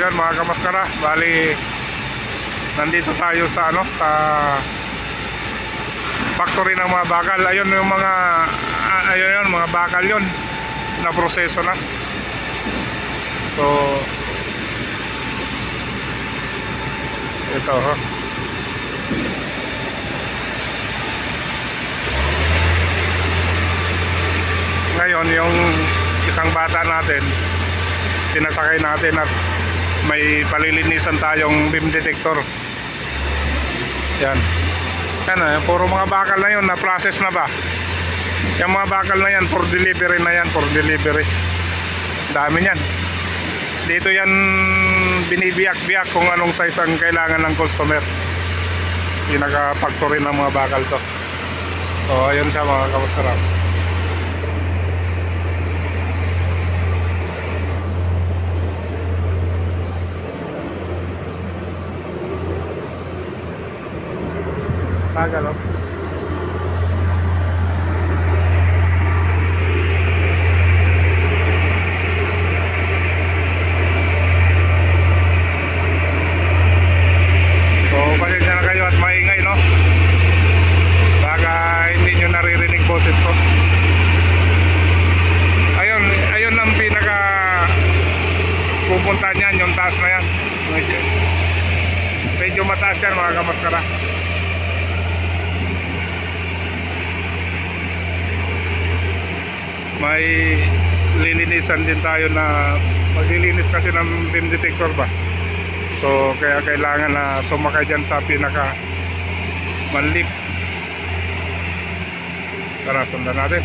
ayun mga kamaskara, bali nandito tayo sa sa factory ng mga bakal. Ayun yung mga ayun mga bakal yon na proseso na. So ito ngayon yung isang bata natin pinasakay natin at may palilinisan tayong beam detector. Yan. Yan puro mga bakal na yun, na process na ba? Yung mga bakal na yan for delivery na yan, for delivery. Dami yan. Dito yan binibiyak-biyak kung anong size ang kailangan ng customer. Pinaka-factory ng mga bakal to. So ayun siya mga kamusta. Tagal, oh. So, pasensya na kayo at maingay, no? Baka hindi nyo naririnig boses ko. Ayun ang pinaka pupunta niyan, yung taas na yan. Medyo mataas yan mga kamaskara. May lilinisan din tayo na maglilinis kasi ng beam detector ba. So kaya kailangan na sumakay dyan sa pinaka manlip. Tara, sundan natin.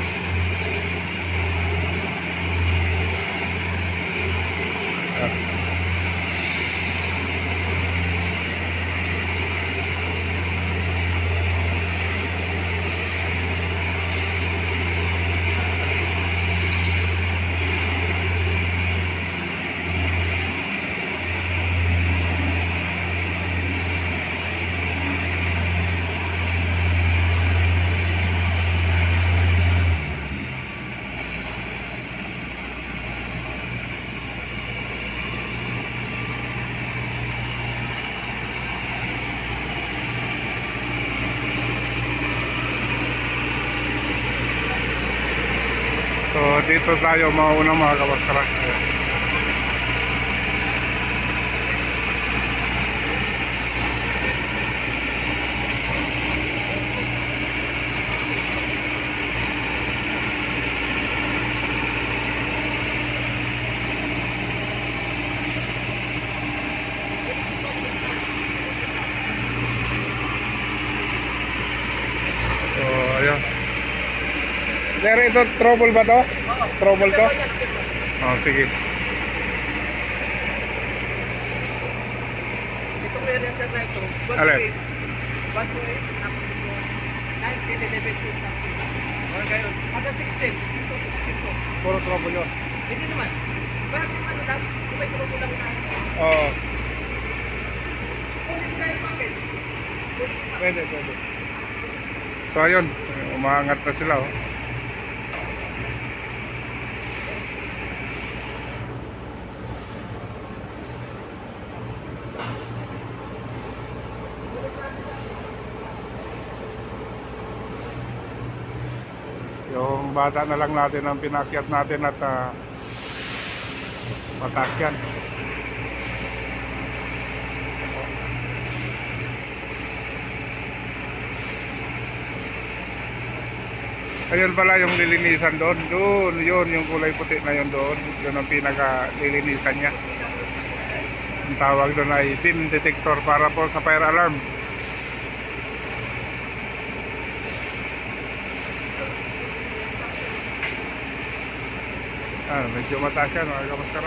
So dito tayo mauna mga kabaskara. So ayan. Sir, ito trouble ba to? Trouble to? Oh, sige. Ito ko yan sa ito. Alin? 128 up to 19, 11, 12. Or gayon. Hanggang 16. Ito, 16. Puro trouble yun. Hindi naman. Bakit naman lang? Kung may trouble lang na. Oo. Kung hindi kayo bakit? Pwede. So ayun, umaangat na sila, oh. Yung bata na lang natin ang pinakyat natin at mataas yan. Ayun pala yung lilinisan doon. Doon, yun yung kulay puti na yun doon. Yun ang pinaka lilinisan niya. Ang tawag doon ay beam detector para po sa fire alarm. Medyo mataas yan mga kamaskara.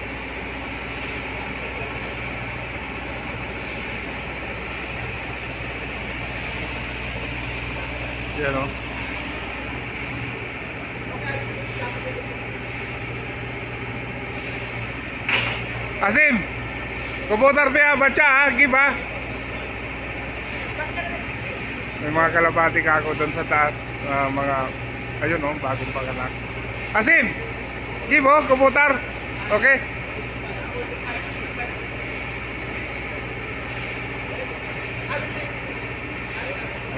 Yan o. Asim, komputer pa baca ha, giba. May mga kalapati ka ako doon sa taas, mga ayun oh, bagong panganak. Asim, gibo, komputer. Okay.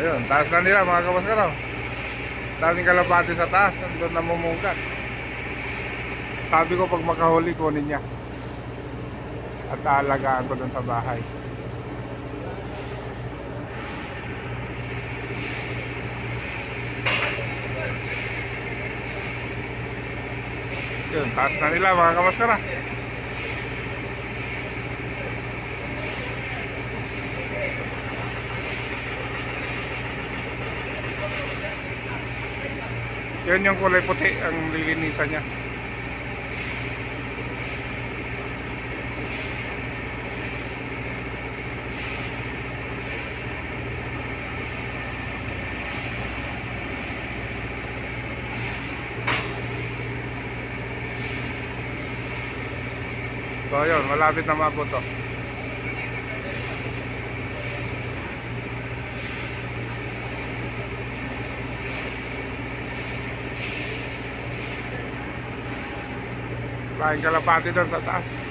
Ayun, taas na nila mga kabaskaraw. Daming kalapati sa taas, doon namumungkat. Sabi ko pag makahuli kunin niya. At aalagaan ko doon sa bahay. Yun, taas na nila mga kabaskara. Yun yung kulay puti ang lilinisan niya. So yun, malapit na maabot to. Laking kalapati doon sa taas.